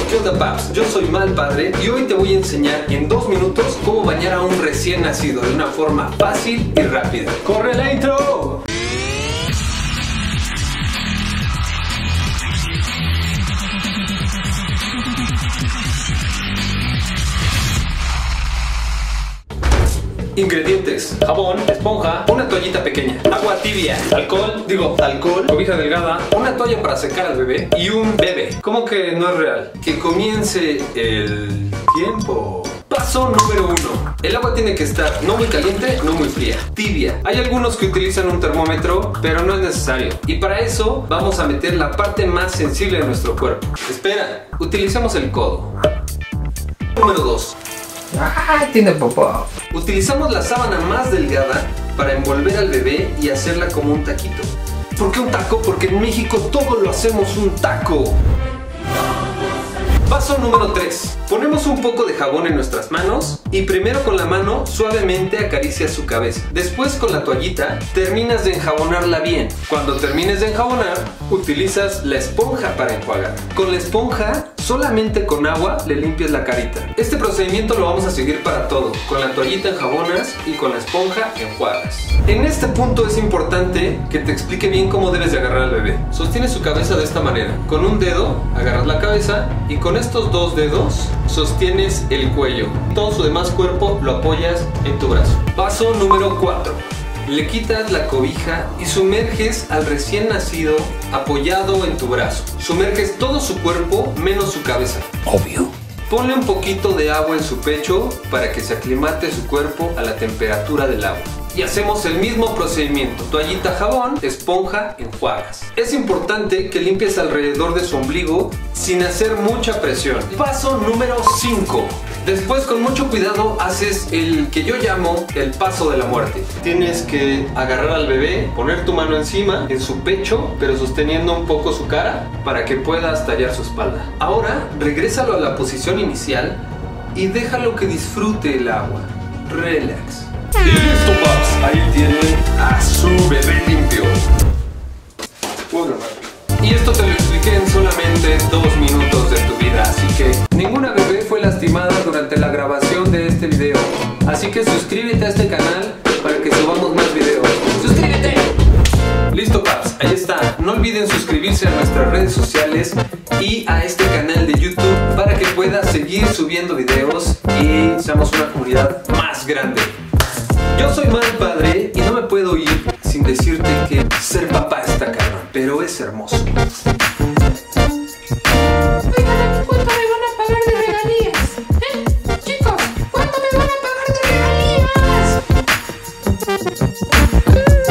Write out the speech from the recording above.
¿Qué onda, paps? Yo soy Mal Padre y hoy te voy a enseñar en 2 minutos cómo bañar a un recién nacido de una forma fácil y rápida. ¡Corre la intro! Ingredientes: jabón, esponja, una toallita pequeña, agua tibia, alcohol, cobija delgada, una toalla para secar al bebé y un bebé. ¿Cómo que no es real? Que comience el tiempo. Paso número 1. El agua tiene que estar no muy caliente, no muy fría, tibia. Hay algunos que utilizan un termómetro, pero no es necesario. Y para eso vamos a meter la parte más sensible de nuestro cuerpo. Espera, utilicemos el codo. Número 2. Tiene popó. Utilizamos la sábana más delgada para envolver al bebé y hacerla como un taquito. ¿Por qué un taco? Porque en México todo lo hacemos un taco. Paso número 3. Ponemos un poco de jabón en nuestras manos y primero con la mano suavemente acaricias su cabeza. Después con la toallita terminas de enjabonarla bien. Cuando termines de enjabonar, utilizas la esponja para enjuagar. Con la esponja, solamente con agua le limpias la carita. Este procedimiento lo vamos a seguir para todo. Con la toallita enjabonas y con la esponja enjuagas. En este punto es importante que te explique bien cómo debes de agarrar al bebé. Sostienes su cabeza de esta manera. Con un dedo agarras la cabeza y con estos 2 dedos sostienes el cuello. Todo su demás cuerpo lo apoyas en tu brazo. Paso número 4. Le quitas la cobija y sumerges al recién nacido apoyado en tu brazo. Sumerges todo su cuerpo menos su cabeza. Obvio. Ponle un poquito de agua en su pecho para que se aclimate su cuerpo a la temperatura del agua. Y hacemos el mismo procedimiento. Toallita, jabón, esponja, enjuagas. Es importante que limpies alrededor de su ombligo sin hacer mucha presión. Paso número 5. Después, con mucho cuidado, haces el que yo llamo el paso de la muerte. Tienes que agarrar al bebé, poner tu mano encima, en su pecho, pero sosteniendo un poco su cara para que puedas tallar su espalda. Ahora, regrésalo a la posición inicial y déjalo que disfrute el agua. Relax. Y listo, paps, ahí tienen a su bebé limpio. Bueno, y esto te lo expliqué en solamente 2 minutos de tu vida, así que ninguna bebé fue lastimada durante la grabación de este video. Así que suscríbete a este canal para que subamos más videos. ¡Suscríbete! Listo, paps, ahí está. No olviden suscribirse a nuestras redes sociales y a este canal de YouTube para que puedas seguir subiendo videos y seamos una comunidad más grande. Yo soy Mal Padre y no me puedo ir sin decirte que ser papá está cabrón, pero es hermoso.